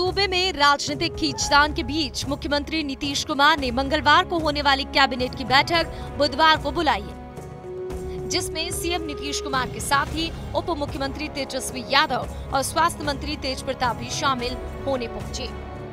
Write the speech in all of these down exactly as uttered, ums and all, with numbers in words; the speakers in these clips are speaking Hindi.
सूबे में राजनीतिक खींचतान के बीच मुख्यमंत्री नीतीश कुमार ने मंगलवार को होने वाली कैबिनेट की बैठक बुधवार को बुलाई है, जिसमें सीएम नीतीश कुमार के साथ ही उप मुख्यमंत्री तेजस्वी यादव और स्वास्थ्य मंत्री तेज प्रताप भी शामिल होने पहुंचे।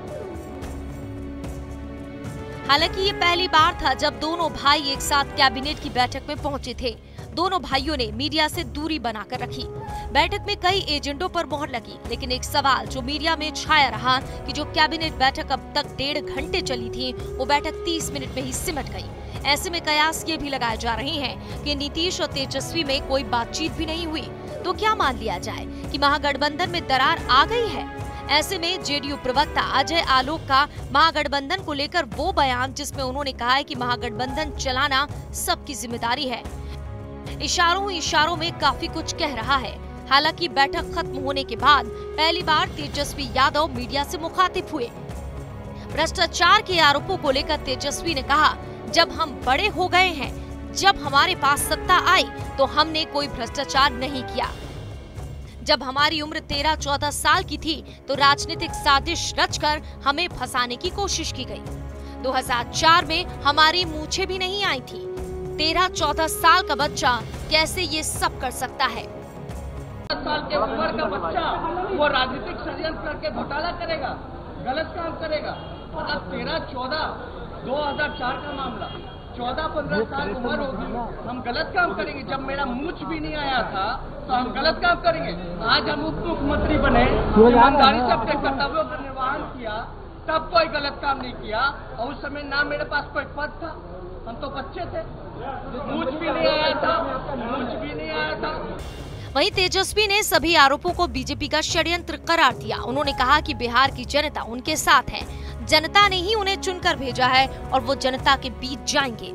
हालांकि ये पहली बार था जब दोनों भाई एक साथ कैबिनेट की बैठक में पहुंचे थे। दोनों भाइयों ने मीडिया से दूरी बनाकर रखी। बैठक में कई एजेंडों पर मोहर लगी, लेकिन एक सवाल जो मीडिया में छाया रहा कि जो कैबिनेट बैठक अब तक डेढ़ घंटे चली थी, वो बैठक तीस मिनट में ही सिमट गई। ऐसे में कयास ये भी लगाए जा रहे हैं कि नीतीश और तेजस्वी में कोई बातचीत भी नहीं हुई। तो क्या मान लिया जाए कि महागठबंधन में दरार आ गई है? ऐसे में जेडीयू प्रवक्ता अजय आलोक का महागठबंधन को लेकर वो बयान, जिसमें उन्होंने कहा है कि महागठबंधन चलाना सबकी जिम्मेदारी है, इशारों इशारों में काफी कुछ कह रहा है। हालांकि बैठक खत्म होने के बाद पहली बार तेजस्वी यादव मीडिया से मुखातिब हुए। भ्रष्टाचार के आरोपों को लेकर तेजस्वी ने कहा, जब हम बड़े हो गए हैं, जब हमारे पास सत्ता आई तो हमने कोई भ्रष्टाचार नहीं किया। जब हमारी उम्र तेरह चौदह साल की थी तो राजनीतिक साजिश रचकर हमें फंसाने की कोशिश की गई। दो हज़ार चार में हमारी मूछें भी नहीं आई थी। तेरह चौदह साल का बच्चा कैसे ये सब कर सकता है? साल के उम्र का बच्चा वो राजनीतिक षड्यंत्र करके घोटाला करेगा, गलत काम करेगा। मतलब तेरह चौदह दो हजार चार का मामला, चौदह पंद्रह साल उम्र होगी, हम गलत काम करेंगे। जब मेरा मूछ भी नहीं आया था तो हम गलत काम करेंगे। आज हम उप मुख्यमंत्री बने, ईमानदारी से अपने कर्तव्यों का निर्वहन किया, तब कोई गलत काम नहीं किया। और उस समय ना मेरे पास कोई पद था, हम तो बच्चे थे, मूछ भी नहीं आया था, मूछ भी नहीं आया था। वहीं तेजस्वी ने सभी आरोपों को बीजेपी का षड्यंत्र करार दिया। उन्होंने कहा कि बिहार की जनता उनके साथ है, जनता ने ही उन्हें चुनकर भेजा है और वो जनता के बीच जाएंगे।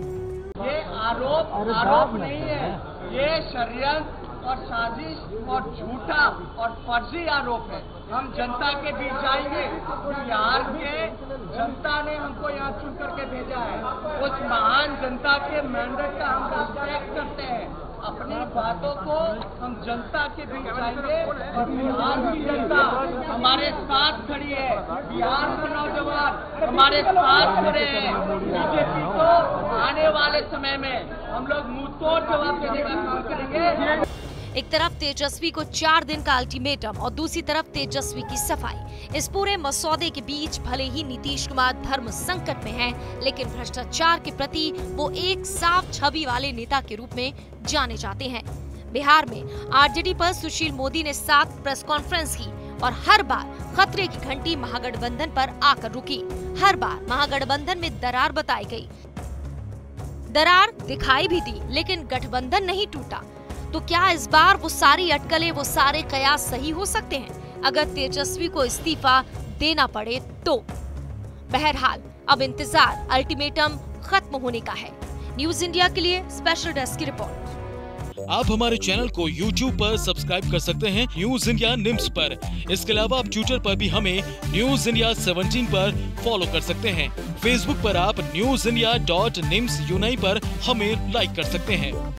ये आरोप आरोप नहीं है, ये षड्यंत्र और साजिश और झूठा और फर्जी आरोप है। हम जनता के बीच जाएंगे। बिहार के जनता ने हमको यहाँ चुन करके भेजा है। उस महान जनता के मैंडेट का हम रिस्पेक्ट करते हैं। अपनी बातों को हम जनता के बीच जाएंगे और बिहार की जनता हमारे साथ खड़ी है। बिहार के नौजवान हमारे साथ खड़े हैं। बीजेपी को आने वाले समय में हम लोग मुंह तोड़ जवाब देने का काम करेंगे। एक तरफ तेजस्वी को चार दिन का अल्टीमेटम और दूसरी तरफ तेजस्वी की सफाई। इस पूरे मसौदे के बीच भले ही नीतीश कुमार धर्म संकट में हैं, लेकिन भ्रष्टाचार के प्रति वो एक साफ छवि वाले नेता के रूप में जाने जाते हैं। बिहार में आरजेडी पर सुशील मोदी ने सात प्रेस कॉन्फ्रेंस की और हर बार खतरे की घंटी महागठबंधन पर आकर रुकी। हर बार महागठबंधन में दरार बताई गई, दरार दिखाई भी दी, लेकिन गठबंधन नहीं टूटा। तो क्या इस बार वो सारी अटकलें, वो सारे कयास सही हो सकते हैं अगर तेजस्वी को इस्तीफा देना पड़े तो? बहरहाल अब इंतजार अल्टीमेटम खत्म होने का है। न्यूज इंडिया के लिए स्पेशल डेस्क की रिपोर्ट। आप हमारे चैनल को यूट्यूब पर सब्सक्राइब कर सकते हैं, न्यूज इंडिया निम्स पर। इसके अलावा आप ट्विटर पर भी हमें न्यूज इंडिया सेवनटीन पर फॉलो कर सकते हैं। फेसबुक पर आप न्यूज इंडिया डॉट निम्स यूनाई पर हमें लाइक कर सकते हैं।